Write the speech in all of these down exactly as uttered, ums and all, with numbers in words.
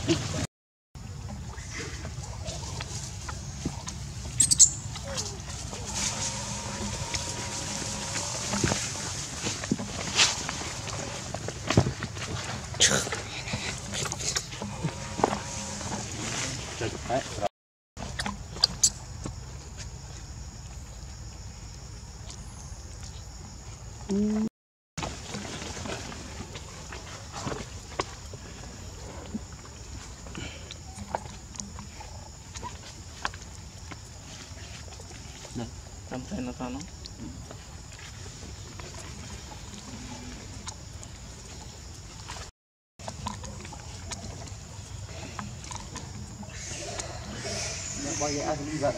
Tam tay nó to nó. Bao nhiêu ăn đi vậy?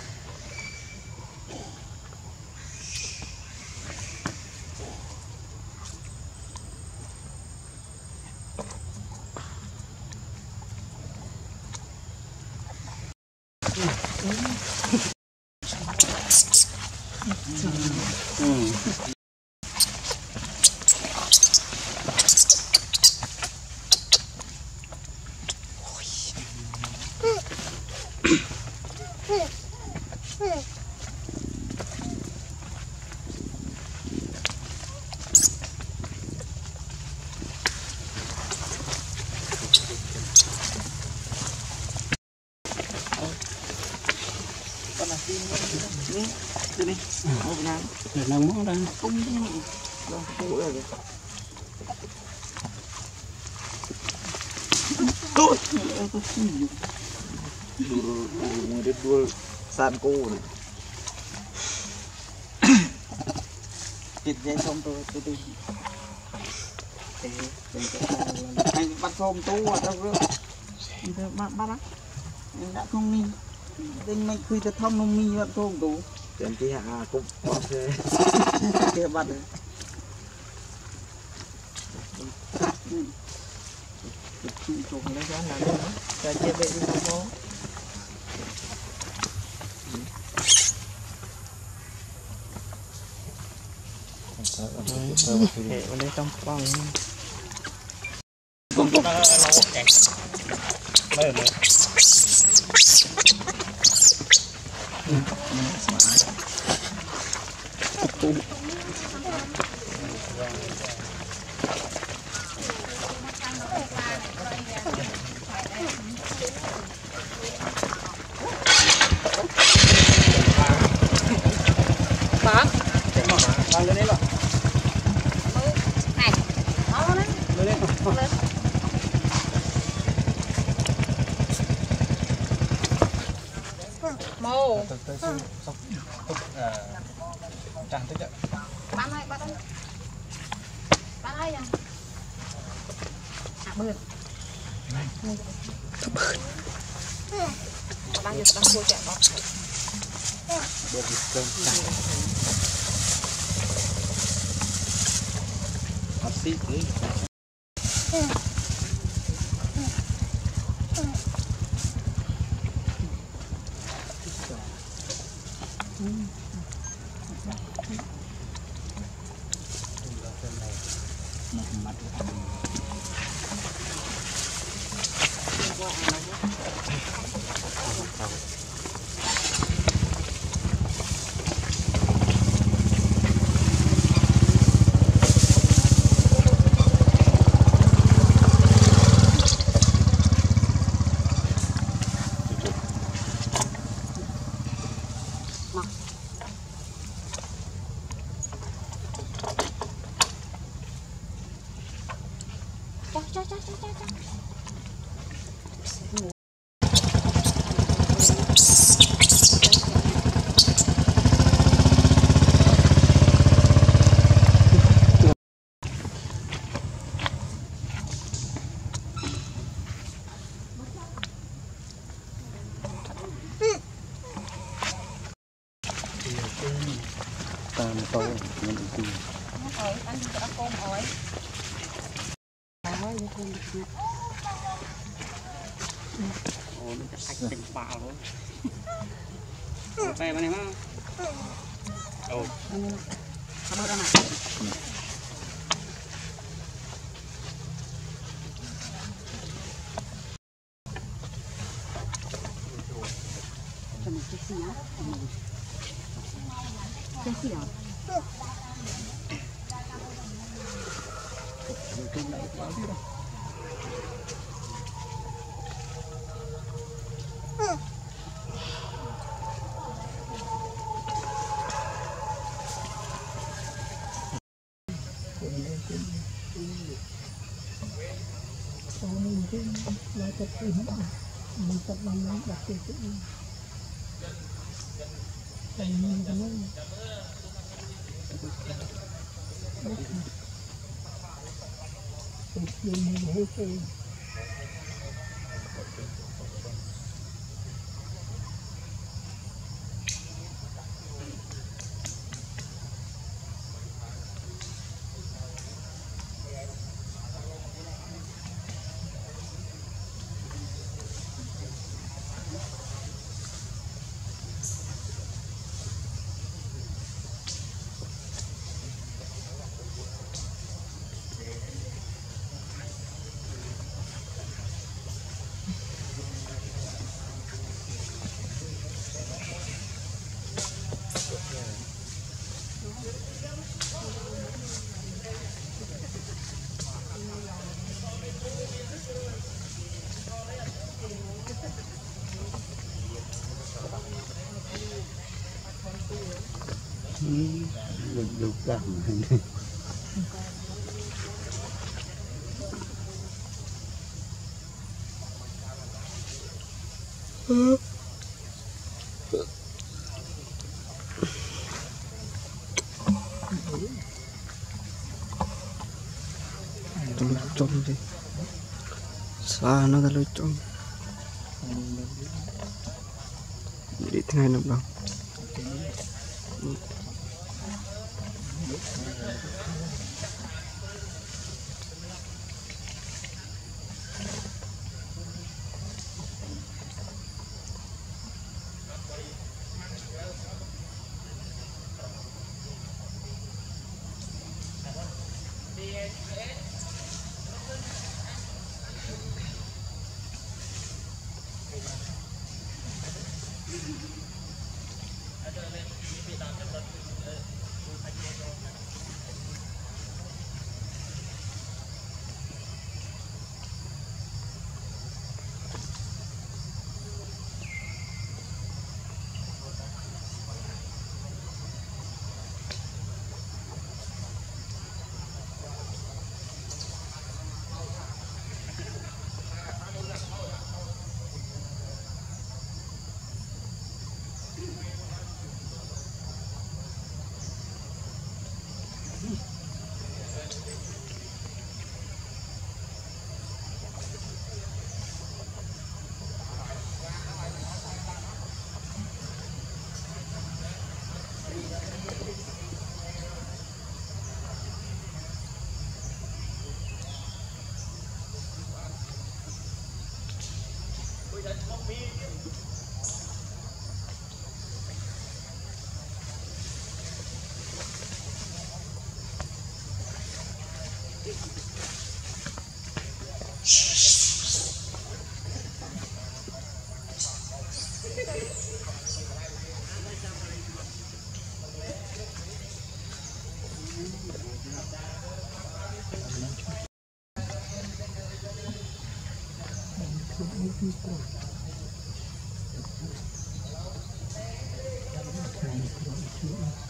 Đi đi, một năm, để nâng món ra. không đâu, không rồi. Tốt, người đi đua san cô này. Thịt dây xong tôi tôi tôi. Anh bắt hôm tú ở đâu rồi? Bắt bắt á, đã không đi. Đinh mình khui từ thông nông mi vẫn không đủ. Trên kia hạ cũng có xe. Kia bắt rồi. Chụp lấy cái này nữa. Cho chia bệ đi không có. Hệ vào đây trong phòng. Không có nó chạy. Đây này. Bác Lên lên rồi. này nó đấy Lên lên. lên mồ Từ từ xong xong tức à tràn tức đấy. bán ơi bán ơi bán ơi à bươn bán được bán cua chạy bóc Được cơm tràn. Hot seat đi. cho cho cho cho cho Tam tô mình đi. ổi anh cho con ổi Ồ, nó sạch tình bạo luôn. Về bên này mà. Ồ. Cảm ơn anh ạ. Cái gì à? Được được cả. Tolong con đi xa nó ra lối trong đi thế này nằm đâu Thank you.